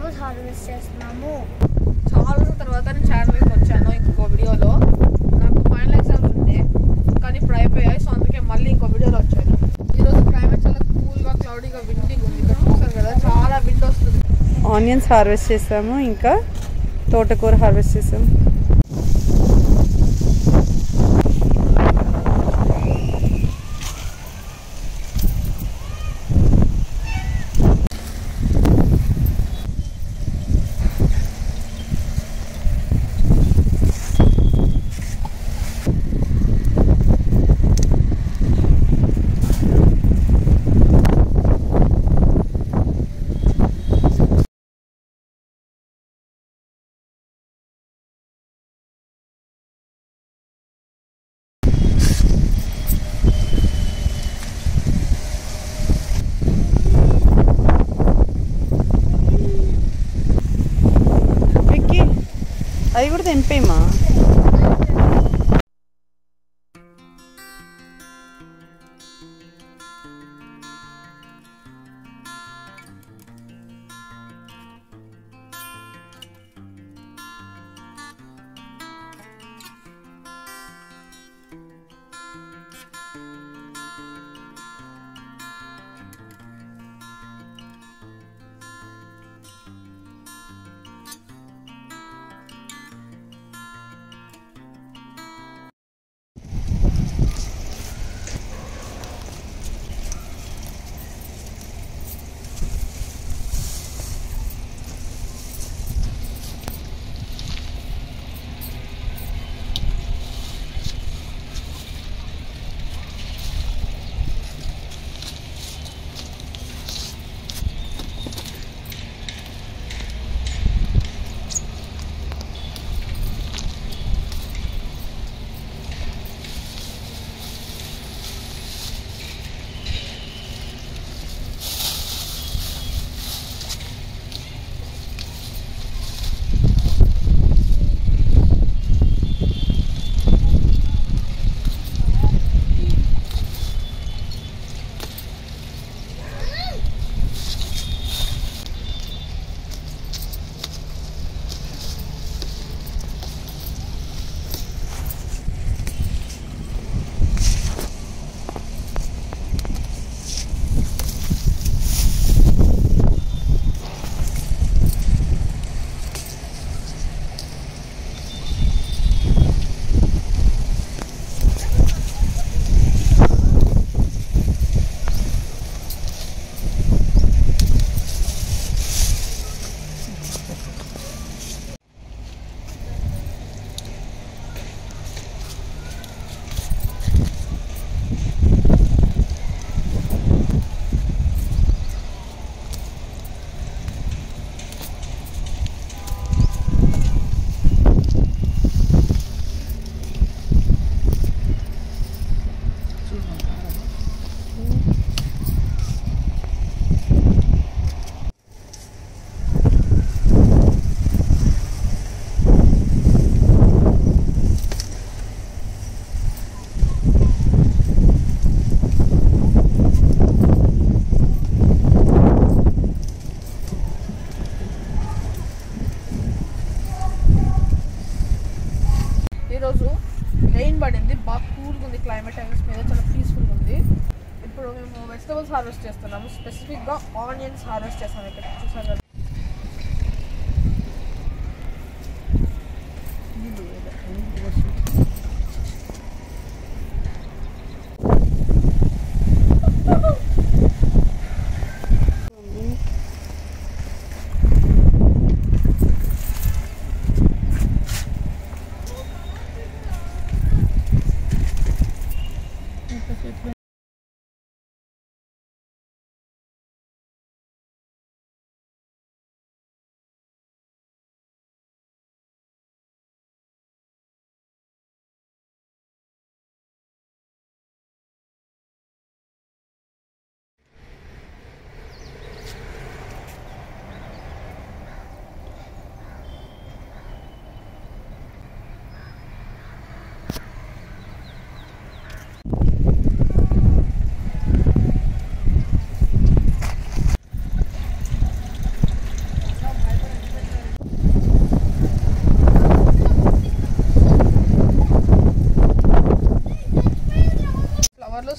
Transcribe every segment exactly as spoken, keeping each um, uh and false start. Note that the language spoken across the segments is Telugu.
వెజిటబుల్స్ హార్వెస్ట్ చేస్తున్నాము. చాలా రోజుల తర్వాత నేను ఛానల్కి వచ్చాను ఇంకో వీడియోలో. నాకు ఫైనల్ ఎగ్జామ్స్ ఉండే కానీ ఇప్పుడు అయిపోయాయి, సో అందుకే మళ్ళీ ఇంకో వీడియోలో వచ్చాను. ఈరోజు క్లైమేట్ చాలా కూల్గా క్లౌడీగా విండీగా ఉంది. ఇక్కడ చూస్తారు కదా చాలా విండ్ వస్తుంది. ఆనియన్స్ హార్వెస్ట్ చేసాము, ఇంకా తోటకూర హార్వెస్ట్ చేసాము. అవి కూడా తెంపేమా? ఈరోజు రెయిన్ పడింది, బాగా కూల్గా ఉంది. క్లైమేట్ టైమ్స్ మీద చాలా పీస్ఫుల్గా ఉంది. ఇప్పుడు మేము వెజిటబుల్స్ హార్వెస్ట్ చేస్తున్నాము. స్పెసిఫిక్గా ఆనియన్స్ హార్వెస్ట్ చేస్తాము. ఇక్కడ చూసారు కదా.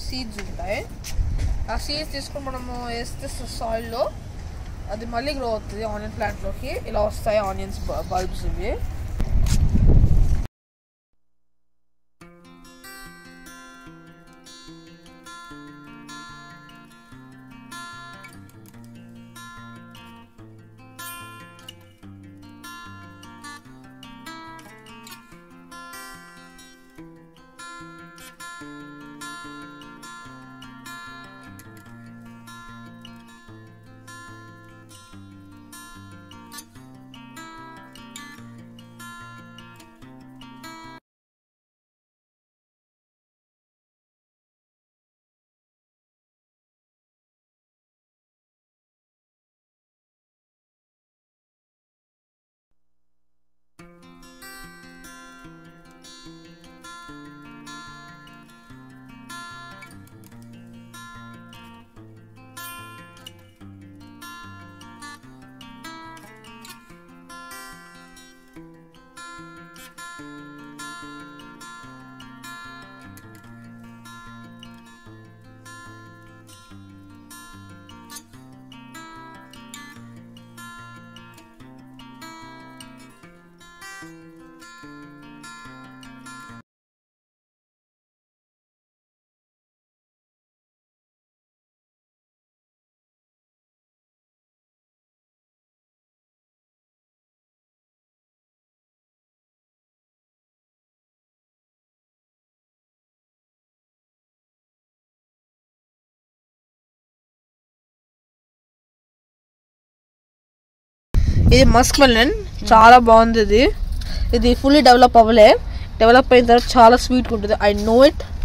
సీడ్స్ ఉంటాయి. ఆ సీడ్స్ తీసుకొని మనము వేస్తే సాయిల్లో అది మళ్ళీ గ్రో అవుతుంది ఆనియన్ ప్లాంట్లోకి. ఇలా వస్తాయి ఆనియన్స్ బల్బ్స్ ఇవి. ఇది మస్క్ మెలన్, చాలా బాగుంది. ఇది ఇది ఫుల్లీ డెవలప్ అవ్వలే. డెవలప్ అయిన తర్వాత చాలా స్వీట్గా ఉంటుంది. I know it.